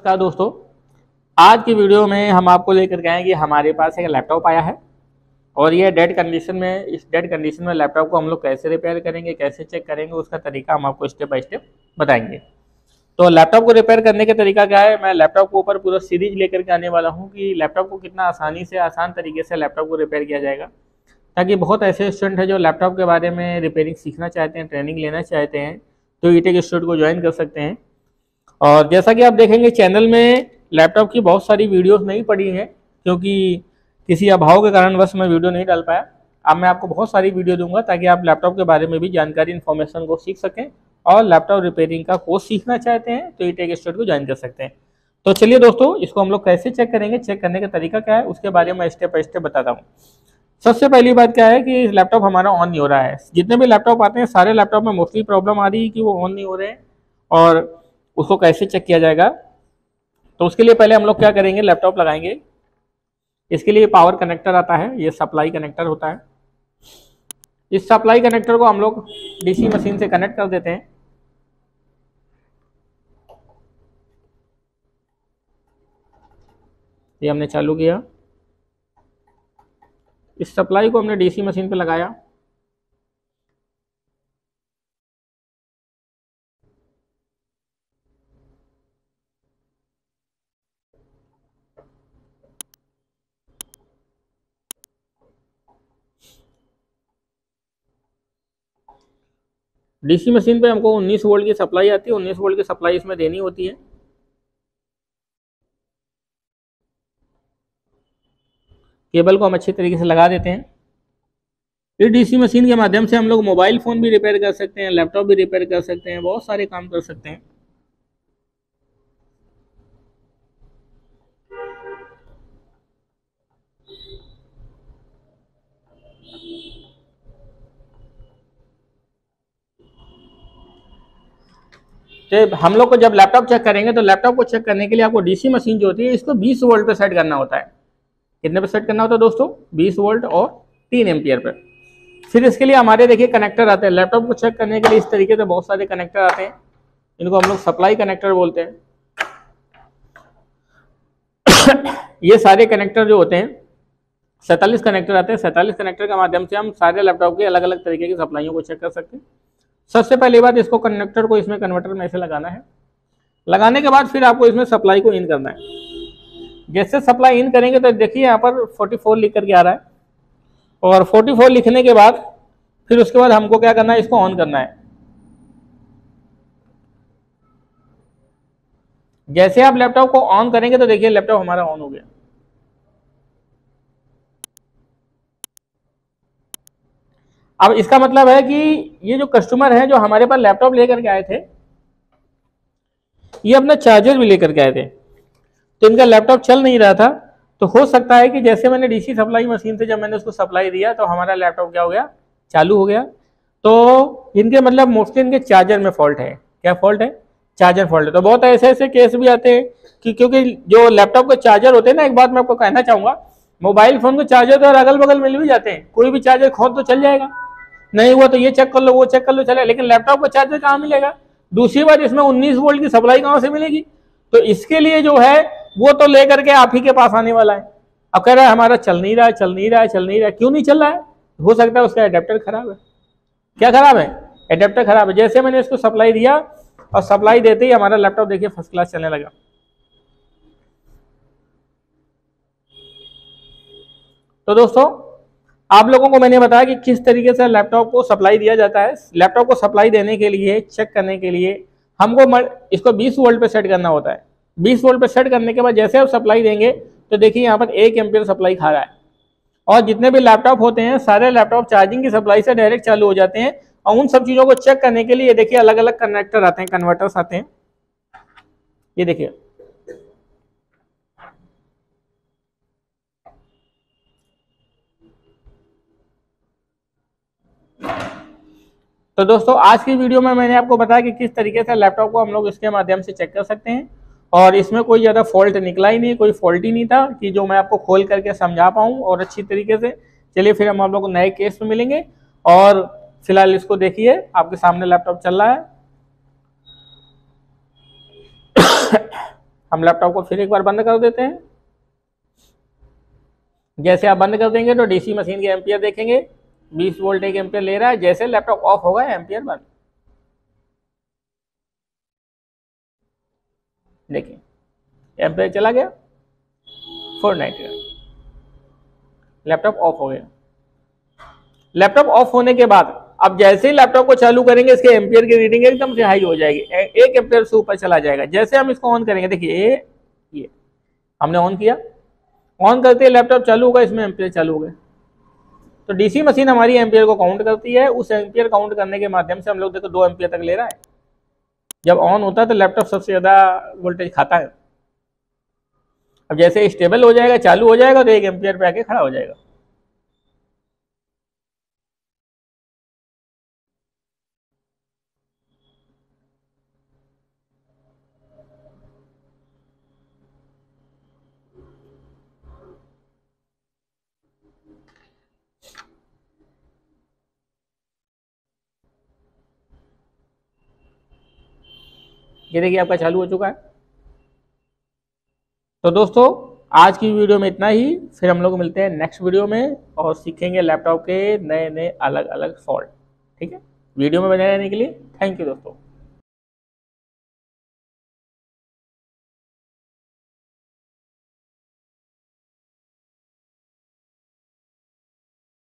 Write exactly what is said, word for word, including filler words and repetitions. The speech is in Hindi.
नमस्कार दोस्तों, आज की वीडियो में हम आपको लेकर के आए कि हमारे पास एक लैपटॉप आया है और ये डेड कंडीशन में इस डेड कंडीशन में लैपटॉप को हम लोग कैसे रिपेयर करेंगे, कैसे चेक करेंगे, उसका तरीका हम आपको स्टेप बाय स्टेप बताएंगे। तो लैपटॉप को रिपेयर करने का तरीका क्या है, मैं लैपटॉप के ऊपर पूरा सीरीज लेकर के आने वाला हूँ कि लैपटॉप को कितना आसानी से आसान तरीके से लैपटॉप को रिपेयर किया जाएगा, ताकि बहुत ऐसे स्टूडेंट हैं जो लैपटॉप के बारे में रिपेयरिंग सीखना चाहते हैं, ट्रेनिंग लेना चाहते हैं, तो ईटेक इंस्टीट्यूट को ज्वाइन कर सकते हैं। और जैसा कि आप देखेंगे चैनल में लैपटॉप की बहुत सारी वीडियोस नहीं पड़ी हैं, क्योंकि किसी अभाव के कारणवश मैं वीडियो नहीं डाल पाया। अब मैं आपको बहुत सारी वीडियो दूंगा ताकि आप लैपटॉप के बारे में भी जानकारी इन्फॉर्मेशन को सीख सकें, और लैपटॉप रिपेयरिंग का कोर्स सीखना चाहते हैं तो ईटेक इंस्टीट्यूट को ज्वाइन कर सकते हैं। तो चलिए दोस्तों, इसको हम लोग कैसे चेक करेंगे, चेक करने का तरीका क्या है, उसके बारे में स्टेप बाय स्टेप बताता हूँ। सबसे पहली बात क्या है कि लैपटॉप हमारा ऑन नहीं हो रहा है। जितने भी लैपटॉप आते हैं सारे लैपटॉप में मोस्टली प्रॉब्लम आ रही है कि वो ऑन नहीं हो रहे हैं, और उसको कैसे चेक किया जाएगा। तो उसके लिए पहले हम लोग क्या करेंगे, लैपटॉप लगाएंगे। इसके लिए पावर कनेक्टर आता है, ये सप्लाई कनेक्टर होता है। इस सप्लाई कनेक्टर को हम लोग डीसी मशीन से कनेक्ट कर देते हैं। ये हमने चालू किया, इस सप्लाई को हमने डीसी मशीन पे लगाया। डीसी मशीन पे हमको उन्नीस वोल्ट की सप्लाई आती है, उन्नीस वोल्ट की सप्लाई इसमें देनी होती है। केबल को हम अच्छी तरीके से लगा देते हैं। इस डीसी मशीन के माध्यम से हम लोग मोबाइल फ़ोन भी रिपेयर कर सकते हैं, लैपटॉप भी रिपेयर कर सकते हैं, बहुत सारे काम कर सकते हैं। तो हम लोग को जब लैपटॉप चेक करेंगे तो लैपटॉप को चेक करने के लिए आपको डीसी मशीन जो होती है इसको बीस वोल्ट पे सेट करना होता है। कितने पे सेट करना होता है दोस्तों, बीस वोल्ट और तीन एम्पियर पे। फिर इसके लिए हमारे देखिए कनेक्टर आते हैं। लैपटॉप को चेक करने के लिए इस तरीके से बहुत सारे कनेक्टर आते हैं, इनको हम लोग सप्लाई कनेक्टर बोलते हैं। ये सारे कनेक्टर जो होते हैं सैंतालीस कनेक्टर आते हैं। सैंतालीस कनेक्टर के माध्यम से हम सारे लैपटॉप के अलग अलग तरीके की सप्लाइयों को चेक कर सकते हैं। सबसे पहली बात, इसको कनेक्टर को इसमें कन्वर्टर में ऐसे लगाना है। लगाने के बाद फिर आपको इसमें सप्लाई को इन करना है। जैसे सप्लाई इन करेंगे तो देखिए यहाँ पर चौवालीस लिख करके आ रहा है, और चौवालीस लिखने के बाद फिर उसके बाद हमको क्या करना है, इसको ऑन करना है। जैसे आप लैपटॉप को ऑन करेंगे तो देखिए लैपटॉप हमारा ऑन हो गया। अब इसका मतलब है कि ये जो कस्टमर है जो हमारे पास लैपटॉप लेकर के आए थे, ये अपना चार्जर भी लेकर के आए थे, तो इनका लैपटॉप चल नहीं रहा था। तो हो सकता है कि जैसे मैंने डीसी सप्लाई मशीन से जब मैंने उसको सप्लाई दिया तो हमारा लैपटॉप क्या हो गया, चालू हो गया। तो इनके मतलब मोस्टली इनके चार्जर में फॉल्ट है। क्या फॉल्ट है, चार्जर फॉल्ट है। तो बहुत ऐसे ऐसे केस भी आते हैं कि क्योंकि जो लैपटॉप के चार्जर होते हैं ना, एक बात मैं आपको कहना चाहूंगा, मोबाइल फोन के चार्जर तो अगल बगल मिल भी जाते हैं, कोई भी चार्जर खोद तो चल जाएगा, नहीं हुआ तो ये चेक कर लो, वो चेक कर लो, चले। लेकिन लैपटॉप का चार्जर कहाँ मिलेगा। दूसरी बात, इसमें उन्नीस वोल्ट की सप्लाई कहाँ से मिलेगी। तो इसके लिए जो है वो तो लेकर के आप ही के पास आने वाला है। अब कह रहा है हमारा चल नहीं रहा है, चल नहीं रहा है, चल नहीं रहा है। क्यों नहीं चल रहा है, हो सकता है उसका एडेप्टर खराब है। क्या खराब है, एडेप्टर खराब है। जैसे मैंने इसको सप्लाई दिया और सप्लाई देते ही हमारा लैपटॉप देखिए फर्स्ट क्लास चलने लगा। तो दोस्तों, आप लोगों को मैंने बताया कि किस तरीके से लैपटॉप को सप्लाई दिया जाता है। लैपटॉप को सप्लाई देने के लिए, चेक करने के लिए हमको इसको बीस वोल्ट पे सेट करना होता है। बीस वोल्ट पे सेट करने के बाद जैसे आप सप्लाई देंगे तो देखिए यहाँ पर एक एम्पियर सप्लाई खा रहा है। और जितने भी लैपटॉप होते हैं सारे लैपटॉप चार्जिंग की सप्लाई से डायरेक्ट चालू हो जाते हैं। और उन सब चीज़ों को चेक करने के लिए देखिए अलग अलग कनेक्टर आते हैं, कन्वर्टर्स आते हैं। ये देखिए, तो दोस्तों आज की वीडियो में मैंने आपको बताया कि किस तरीके से लैपटॉप को हम लोग इसके माध्यम से चेक कर सकते हैं। और इसमें कोई ज़्यादा फॉल्ट निकला ही नहीं, कोई फॉल्ट ही नहीं था कि जो मैं आपको खोल करके समझा पाऊँ और अच्छी तरीके से। चलिए फिर हम आप लोग को नए केस में मिलेंगे। और फिलहाल इसको देखिए, आपके सामने लैपटॉप चल रहा है। हम लैपटॉप को फिर एक बार बंद कर देते हैं। जैसे आप बंद कर देंगे तो डीसी मशीन के एम्पियर देखेंगे, बीस वोल्ट एक एम्पियर ले रहा है। जैसे लैपटॉप ऑफ होगा एम्पियर बंद। देखिए एम्पियर चला गया four ninety nine, laptop off हो गया। लैपटॉप ऑफ होने के बाद अब जैसे ही लैपटॉप को चालू करेंगे इसके एम्पियर की रीडिंग एकदम से हाई हो जाएगी, एक एम्पियर से ऊपर चला जाएगा। जैसे हम इसको ऑन करेंगे, देखिए ये ये हमने ऑन किया, ऑन करते ही लैपटॉप चालू होगा, इसमें एम्पियर चालू हो गए। तो डीसी मशीन हमारी एम्पियर को काउंट करती है। उस एम्पियर काउंट करने के माध्यम से हम लोग देखो दो एम्पियर तक ले रहा है। जब ऑन होता है तो लैपटॉप सबसे ज्यादा वोल्टेज खाता है। अब जैसे स्टेबल हो जाएगा, चालू हो जाएगा, तो एक एम्पियर पे आके खड़ा हो जाएगा। ये देखिए आपका चालू हो चुका है। तो दोस्तों आज की वीडियो में इतना ही, फिर हम लोग मिलते हैं नेक्स्ट वीडियो में और सीखेंगे लैपटॉप के नए नए अलग अलग फॉल्ट। ठीक है, वीडियो में बने रहने के लिए थैंक यू दोस्तों।